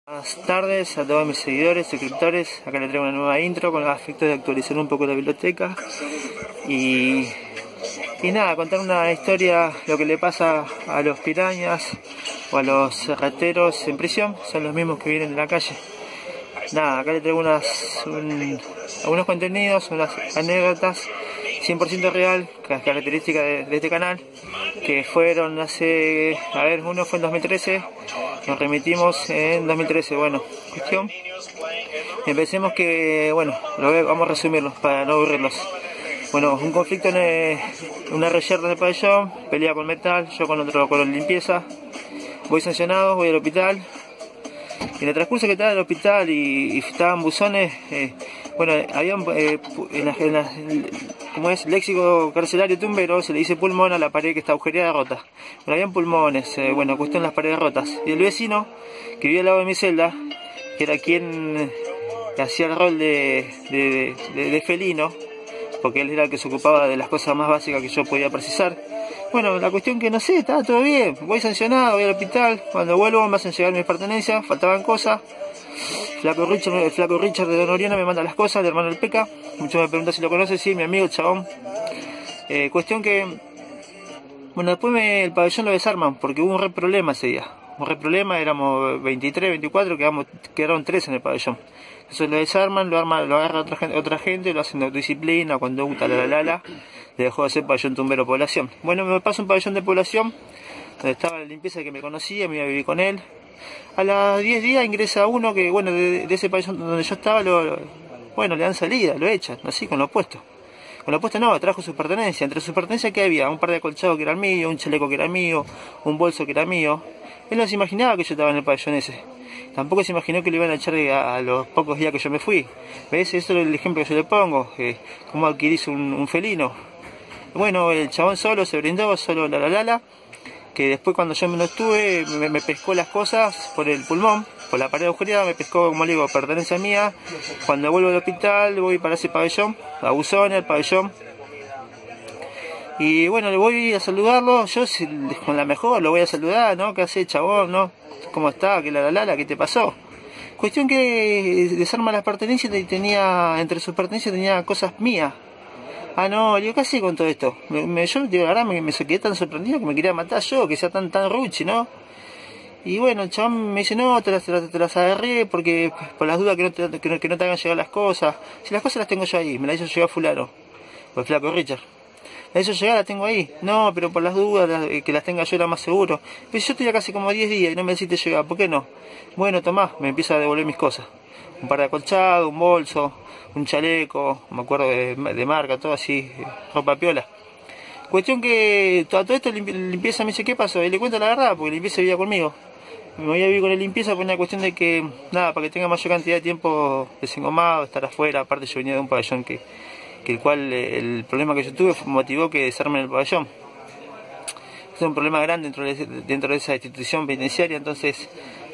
Buenas tardes a todos mis seguidores, suscriptores. Acá les traigo una nueva intro con el efecto de actualizar un poco la biblioteca y nada, contar una historia, lo que le pasa a los pirañas o a los rateros en prisión. Son los mismos que vienen de la calle. Nada, acá les traigo algunos contenidos, unas anécdotas 100% real, características de este canal, que fueron hace, uno fue en 2013, nos remitimos en 2013, bueno, cuestión, empecemos que, vamos a resumirlos para no aburrirlos. Bueno, un conflicto en una reyerta del pabellón, pelea con metal, yo con limpieza, voy sancionado, voy al hospital, y en el transcurso que estaba en el hospital y estaban buzones, habían como es léxico carcelario tumbero, se le dice pulmón a la pared que está agujereada rota. Bueno, habían pulmones, cuestión las paredes rotas. Y el vecino que vivía al lado de mi celda, que era quien hacía el rol de felino, porque él era el que se ocupaba de las cosas más básicas que yo podía precisar. Bueno, la cuestión que no sé, estaba todo bien, voy sancionado, voy al hospital, cuando vuelvo me hacen llegar mis pertenencias, faltaban el flaco Richard de Don Oriana me manda las cosas, el hermano del Peca, muchos me preguntan si lo conoce, sí, mi amigo, el chabón. Cuestión que, después el pabellón lo desarman, porque hubo un re problema ese día. Un re problema, éramos 23, 24, quedaron 3 en el pabellón. Entonces lo desarman, lo agarra otra gente, lo hacen de autodisciplina, conducta, le dejó de ser pabellón tumbero población. Bueno, me pasa un pabellón de población, donde estaba la limpieza que me conocía, me iba a vivir con él. A las 10 días ingresa uno que, de ese pabellón donde yo estaba, le dan salida, lo echan, así, con lo puesto. Con lo puesto no, trajo sus pertenencias. Entre sus pertenencias que había, un par de acolchados que eran míos, un chaleco que era mío, un bolso que era mío. Él no se imaginaba que yo estaba en el pabellón ese. Tampoco se imaginó que lo iban a echar a los pocos días que yo me fui. ¿Ves? Eso es el ejemplo que yo le pongo, cómo adquirís un felino. Bueno, el chabón solo se brindó, solo que después cuando yo no estuve, me pescó las cosas por el pulmón, por la pared agujereada, me pescó, como le digo, pertenencia mía. Cuando vuelvo al hospital, voy para ese pabellón, a Buzones, al pabellón. Y le voy a saludarlo, yo con la mejor lo voy a saludar, ¿no? ¿Qué hace, chabón, no? ¿Cómo está? ¿Qué ¿Qué te pasó? Cuestión que desarma las pertenencias y entre sus pertenencias tenía cosas mías. Ah, no, yo ¿qué hacía con todo esto? Yo, de verdad, me quedé tan sorprendido que me quería matar yo, que sea tan ruchi, ¿no? Y bueno, el chabón me dice, no, te las agarré porque por las dudas que no te hagan llegar las cosas. Si las cosas las tengo yo ahí, me las hizo llegar fulano, o el flaco Richard. La hizo llegar, la tengo ahí. No, pero por las dudas, que las tenga yo era más seguro. Pero yo estoy ya casi como 10 días y no me hiciste llegar, ¿por qué no? Bueno, tomá, me empieza a devolver mis cosas. Un par de acolchados, un bolso, un chaleco, me acuerdo de marca, todo así, ropa piola. Cuestión que todo esto limpieza me dice, ¿qué pasó? Y le cuento la verdad, porque limpieza vivía conmigo. Me voy a vivir con el limpieza por una cuestión de que, para que tenga mayor cantidad de tiempo desengomado, estar afuera. Aparte yo venía de un pabellón el problema que yo tuve motivó que desarmen el pabellón. Es un problema grande dentro de esa institución penitenciaria, entonces,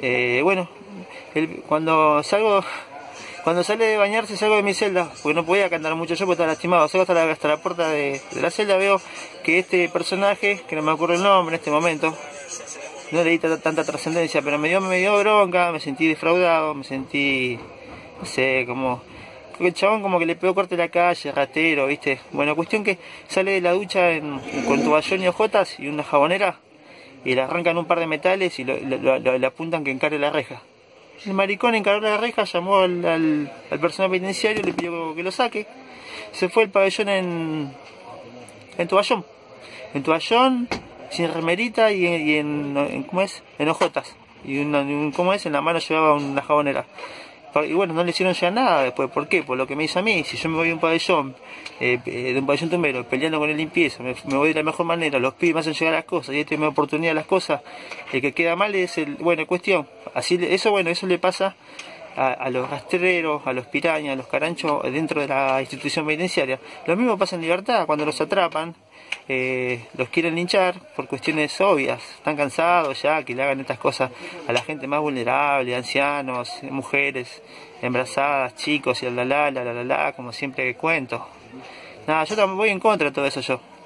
cuando sale de bañarse, salgo de mi celda, porque no podía cantar mucho yo porque estaba lastimado, salgo hasta la puerta de la celda, veo que este personaje, que no me acuerdo el nombre en este momento, no le di tanta trascendencia, pero me dio bronca, me sentí defraudado, me sentí, no sé, como el chabón como que le pegó corte a la calle, ratero, ¿viste? Bueno, cuestión que sale de la ducha con toallón y hojotas y una jabonera y le arrancan un par de metales y le apuntan que encare la reja. El maricón encaró la reja, llamó al personal penitenciario, le pidió que lo saque. Se fue el pabellón en toallón, sin remerita y en ¿cómo es? En hojotas. ¿Cómo es? En la mano llevaba una jabonera. Y no le hicieron ya nada después. ¿Por qué? Por lo que me hizo a mí. Si yo me voy a un pabellón, de un pabellón tumbero, peleando con el limpieza, me voy de la mejor manera, los pibes me hacen llegar las cosas y me oportunidad las cosas, el que queda mal es cuestión. Eso le pasa a los rastreros, a los pirañas, a los caranchos dentro de la institución penitenciaria. Lo mismo pasa en libertad, cuando los atrapan, los quieren linchar por cuestiones obvias, están cansados ya que le hagan estas cosas a la gente más vulnerable, ancianos, mujeres, embarazadas, chicos y como siempre cuento. Nada, yo también voy en contra de todo eso yo.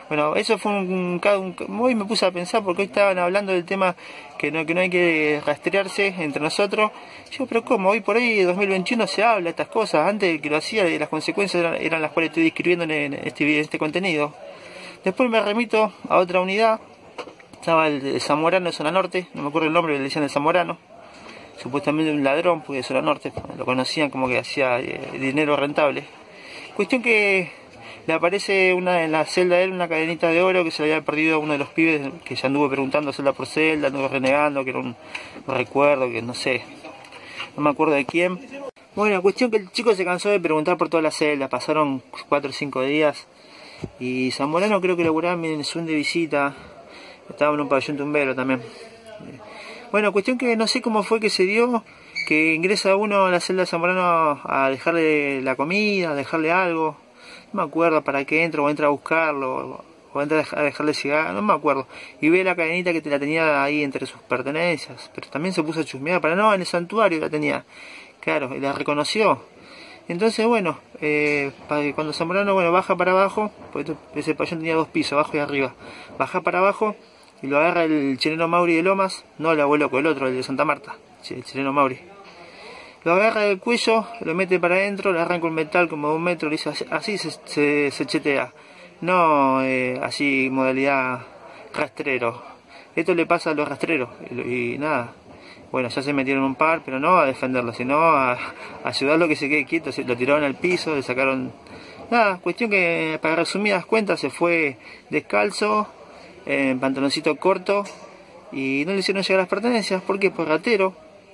Bueno, eso fue hoy me puse a pensar porque hoy estaban hablando del tema que no hay que rastrearse entre nosotros. Yo, pero ¿cómo? Hoy por hoy, 2021, se habla de estas cosas. Antes que lo hacía, las consecuencias eran las cuales estoy describiendo en este contenido. Después me remito a otra unidad. Estaba el Zamorano de Zona Norte, no me acuerdo el nombre, le decían el Zamorano. Supuestamente un ladrón, porque de Zona Norte lo conocían como que hacía dinero rentable. Cuestión que le aparece en la celda de él una cadenita de oro que se le había perdido a uno de los pibes, que ya anduvo preguntando celda por celda, anduvo renegando, que era un recuerdo, que no sé, no me acuerdo de quién. Bueno, cuestión que el chico se cansó de preguntar por todas las celdas, pasaron 4 o 5 días, y Zamorano creo que laburaba en Zoom de visita, estaba en un pabellón tumbero también. Bueno, cuestión que no sé cómo fue que se dio, que ingresa uno a la celda de Zamorano a dejarle la comida, a dejarle algo. No me acuerdo para qué entra, o entra a buscarlo, o entra a dejarle cigarro, no me acuerdo. Y ve la cadenita que te la tenía ahí entre sus pertenencias, pero también se puso a chusmear, no, en el santuario la tenía. Claro, y la reconoció. Entonces, bueno, cuando Zamorano, baja para abajo, porque ese pabellón tenía 2 pisos, abajo y arriba. Baja para abajo y lo agarra el chileno Mauri de Lomas, no el abuelo con el otro, el de Santa Marta, el chileno Mauri. Lo agarra del cuello, lo mete para adentro, le arranca un metal como de 1 metro, le dice, así se chetea. No así modalidad rastrero. Esto le pasa a los rastreros y nada. Bueno, ya se metieron un par, pero no a defenderlo, sino a ayudarlo que se quede quieto. Lo tiraron al piso, le sacaron... Nada, cuestión que para resumidas cuentas se fue descalzo, en pantaloncito corto, y no le hicieron llegar las pertenencias. ¿Por qué? Por rastrero,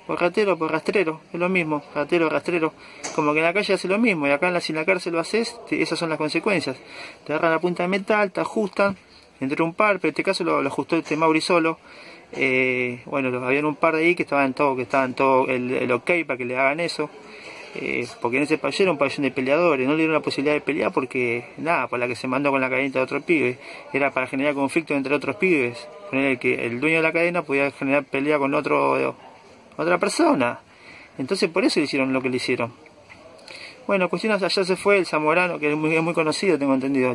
es lo mismo, rastrero. Como que en la calle hace lo mismo, y acá si en la cárcel lo haces, esas son las consecuencias. Te agarran la punta de metal, te ajustan, entre un par, pero en este caso lo ajustó este Mauri solo. Habían un par de ahí que estaban todo el ok para que le hagan eso. Porque en ese pabellón era un pabellón de peleadores, no le dieron la posibilidad de pelear porque, nada, por la que se mandó con la cadenita de otro pibe, era para generar conflicto entre otros pibes. Que el dueño de la cadena podía generar pelea con otra persona. Entonces por eso le hicieron lo que le hicieron. Bueno, cuestión, allá se fue el Zamorano, que es muy conocido, tengo entendido.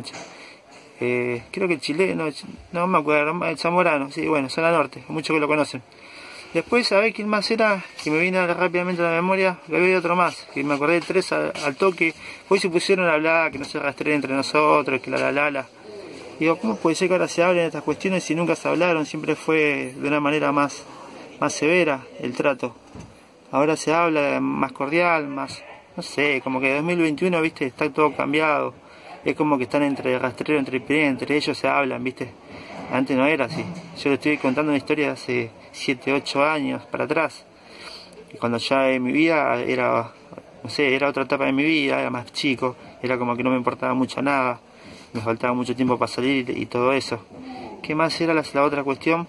Creo que el chileno, no me acuerdo, el Zamorano, sí, bueno, Zona Norte, muchos que lo conocen. Después, ¿sabés quién más era? Que me vino rápidamente a la memoria, que había otro más, que me acordé de 3 al toque. Hoy se pusieron a hablar, que no se rastreen entre nosotros, que la. Digo, ¿cómo puede ser que ahora se hablen de estas cuestiones si nunca se hablaron? Siempre fue de una manera más severa el trato. Ahora se habla más cordial, más, no sé, como que 2021, viste, está todo cambiado. Es como que están entre rastrero, entre ellos se hablan, viste. Antes no era así. Yo le estoy contando una historia de hace 7, 8 años para atrás. Y cuando ya en mi vida era otra etapa de mi vida, era más chico, era como que no me importaba mucho nada. Me faltaba mucho tiempo para salir y todo eso. ¿Qué más era la otra cuestión?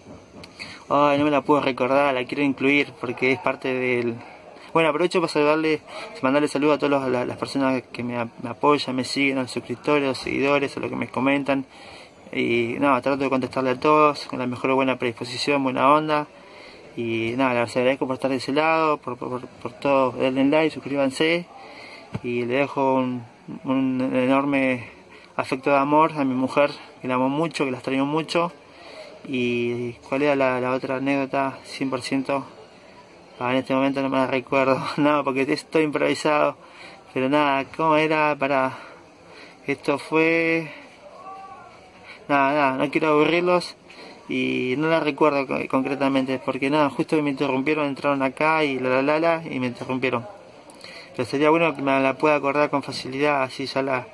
Ay, no me la puedo recordar, la quiero incluir porque es parte del... Bueno, aprovecho para mandarle saludos a todas las personas que me apoyan, me siguen, a los suscriptores, a los seguidores, a los que me comentan. Y nada, trato de contestarle a todos con la mejor buena predisposición, buena onda. Y nada, les agradezco por estar de ese lado, por todo, denle like, suscríbanse. Y le dejo un enorme afecto de amor a mi mujer, que la amo mucho, que la extraño mucho. Y cuál era la otra anécdota, 100%, en este momento no me la recuerdo, no, porque estoy improvisado. Pero nada, ¿cómo era para...? Esto fue... Nada, no quiero aburrirlos y no la recuerdo concretamente, porque nada, justo me interrumpieron, entraron acá y y me interrumpieron. Pero sería bueno que me la pueda acordar con facilidad, así ya la...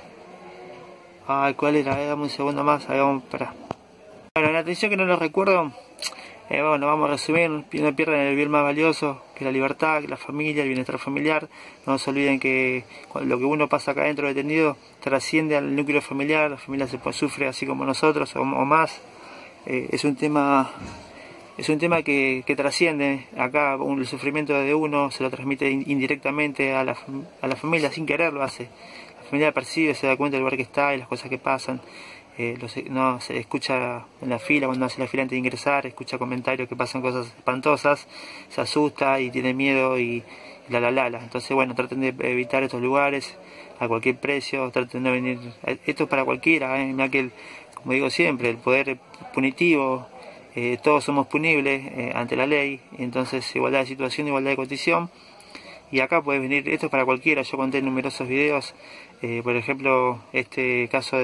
Ay, ¿cuál era? Dame un segundo más, para... Bueno, la atención que no lo recuerdo, vamos a resumir, no pierdan el bien más valioso, que es la libertad, que la familia, el bienestar familiar. No se olviden que lo que uno pasa acá dentro detenido trasciende al núcleo familiar, la familia sufre así como nosotros o más. Es un tema que trasciende acá, el sufrimiento de uno se lo transmite indirectamente a la familia, sin querer lo hace. La familia percibe, se da cuenta del lugar que está y las cosas que pasan. no se escucha en la fila, cuando hace la fila antes de ingresar, escucha comentarios que pasan cosas espantosas, se asusta y tiene miedo y la. Entonces bueno, traten de evitar estos lugares a cualquier precio, traten de no venir, esto es para cualquiera, mira que como digo siempre, el poder punitivo, todos somos punibles ante la ley, entonces igualdad de situación, igualdad de condición. Y acá puedes venir, esto es para cualquiera, yo conté en numerosos videos, por ejemplo, este caso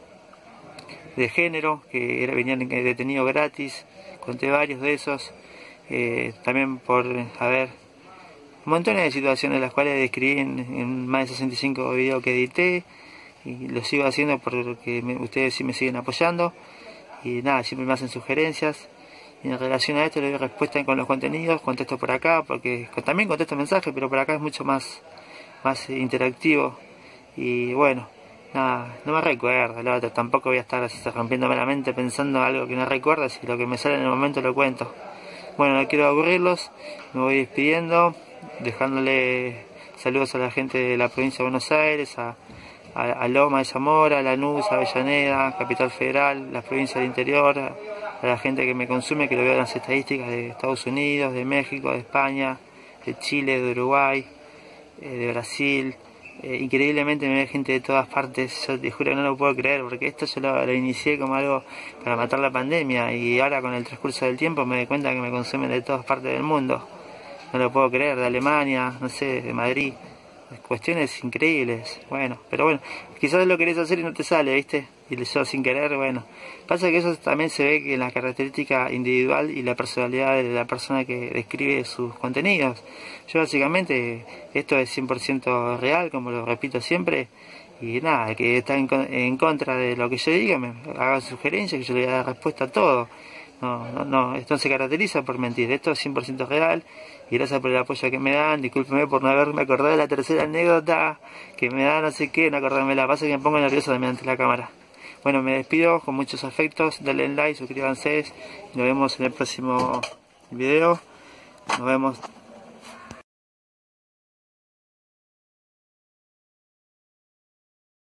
de género, que venían detenidos gratis, conté varios de esos, también por, montones de situaciones las cuales describí en más de 65 videos que edité, y lo sigo haciendo porque ustedes sí me siguen apoyando, y nada, siempre me hacen sugerencias. Y en relación a esto le doy respuesta con los contenidos, contesto por acá, porque también contesto mensajes, pero por acá es mucho más interactivo. Y bueno, nada, no me recuerdo, tampoco voy a estar así rompiéndome la mente pensando algo que no recuerdo, si lo que me sale en el momento lo cuento. Bueno, no quiero aburrirlos, me voy despidiendo, dejándole saludos a la gente de la provincia de Buenos Aires, a Loma de Zamora, a Lanús, a Avellaneda, Capital Federal, las provincias del interior, a la gente que me consume, que lo veo en las estadísticas de Estados Unidos, de México, de España, de Chile, de Uruguay, de Brasil. Increíblemente me ve gente de todas partes, yo te juro que no lo puedo creer, porque esto yo lo inicié como algo para matar la pandemia, y ahora con el transcurso del tiempo me doy cuenta que me consumen de todas partes del mundo. No lo puedo creer, de Alemania, no sé, de Madrid. Cuestiones increíbles, bueno, pero bueno, quizás lo querés hacer y no te sale, ¿viste? Y yo sin querer, bueno. Pasa que eso también se ve que en la característica individual y la personalidad de la persona que describe sus contenidos. Yo básicamente, esto es 100% real, como lo repito siempre, y nada, que está en contra de lo que yo diga, me haga sugerencias, que yo le voy a dar respuesta a todo. No, esto no se caracteriza por mentir, esto es 100% real, y gracias por el apoyo que me dan. Discúlpeme por no haberme acordado de la tercera anécdota que me da, no sé qué, no acordarme la pasa que me pongo nervioso también ante la cámara. Bueno, me despido con muchos afectos, denle like, suscríbanse, y nos vemos en el próximo video, nos vemos.